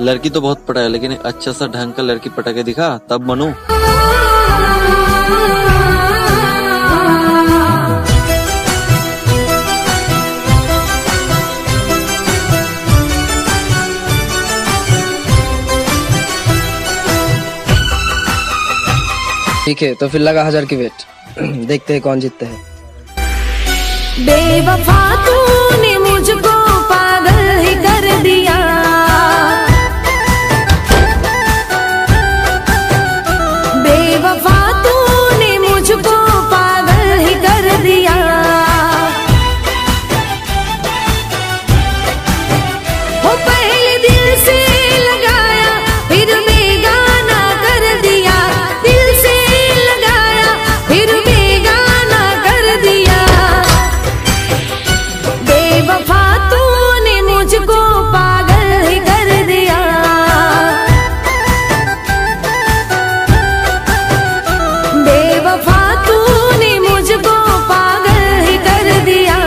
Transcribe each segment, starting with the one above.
लड़की तो बहुत पटा है, लेकिन अच्छा सा ढंग का लड़की पटा के दिखा, तब मनू। ठीक है, तो फिर लगा 1000 की बेट। देखते हैं कौन जीतते हैं। बेवफा तूने मुझको पागल ही कर दिया, बेवफा तूने मुझको पागल ही कर दिया। वो पहले दिल से लगाया, फिर बेगाना कर दिया, दिल से लगाया, फिर बेगाना कर दिया। बेवफा तूने मुझको पागल ही कर दिया, बेवफा तूने मुझको पागल ही कर दिया।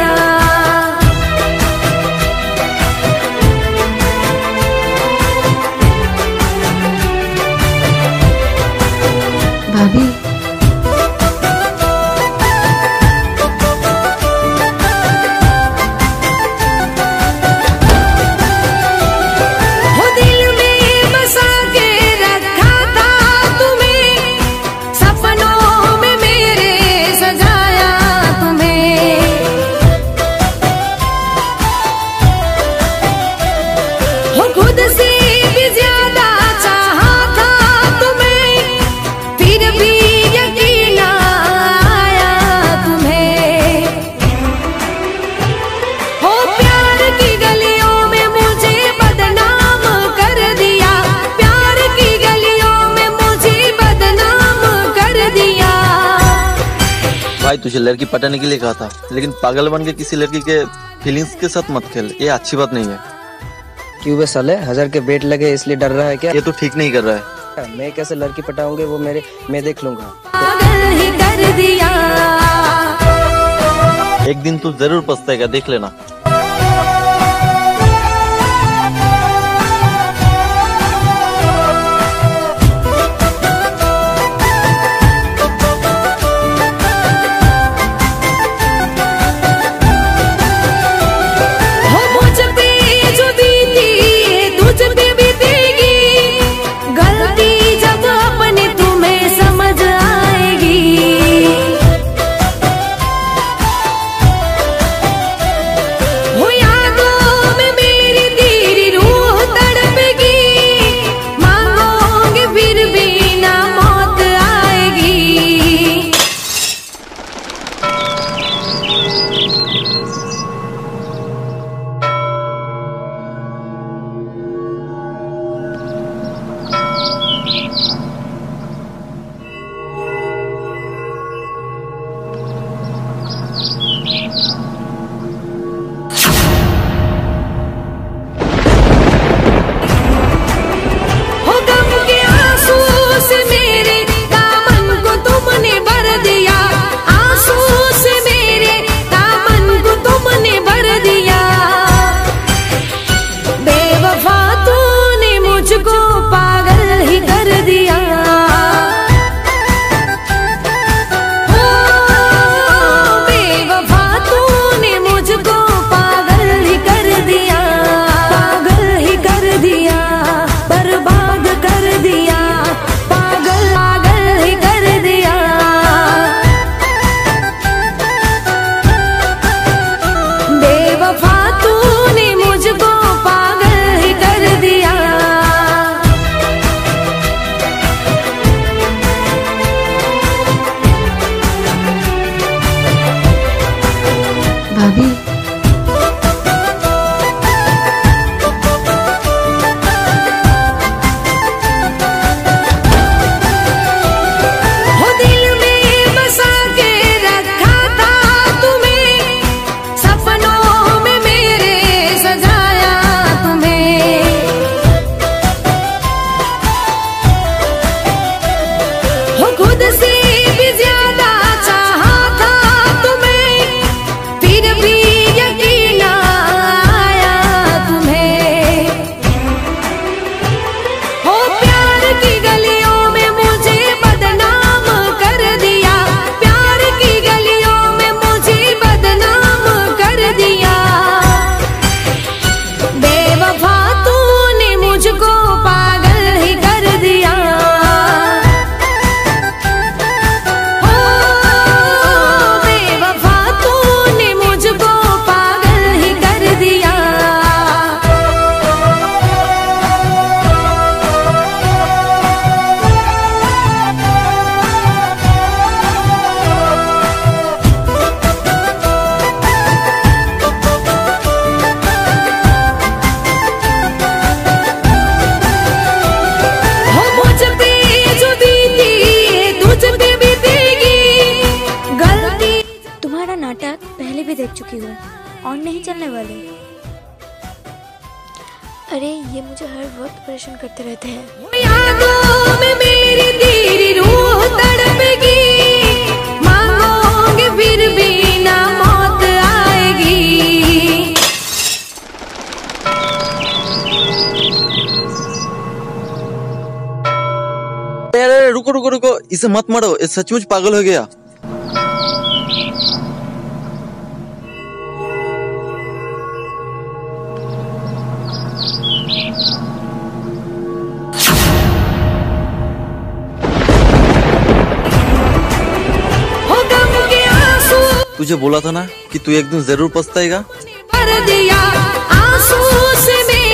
भाभी, वो दिल में बसा के रखा था तुम्हें, सपनों में मेरे सजाया तुम्हें। वो खुद से भी ज्यादा चाहा था तुम्हें, फिर भी यकीन आया तुम्हें। हो प्यार की गलियों में मुझे बदनाम कर दिया, प्यार की गलियों में मुझे बदनाम कर दिया। भाई तुझे लड़की पटाने के लिए कहा था, लेकिन पागल बन के किसी लड़की के फीलिंग्स के साथ मत खेल, ये अच्छी बात नहीं है। क्यों बे साले, 1000 के बेट लगे इसलिए डर रहा है क्या? ये तो ठीक नहीं कर रहा है। मैं कैसे लड़की पटाऊंगे वो मैं देख लूंगा। पागल ही कर दिया। एक दिन तू जरूर पछताएगा, देख लेना। हो मुझ पे जो बीती तुझ पे बीतेगी, गलती जब अपनी तुम्हें समझ आएगी। नहीं, ये मुझे हर वक्त परेशान करते रहते हैं। यादों में मेरी तेरी रूह तड़पेगी, मांगोगे फिर भी ना मौत आएगी। अरे रुको रुको रुको, इसे मत मारो, ये सचमुच पागल हो गया। हो गम के आंसू तुझे बोला था ना कि तू एक दिन जरूर पछताएगा। भर दिया आंसू से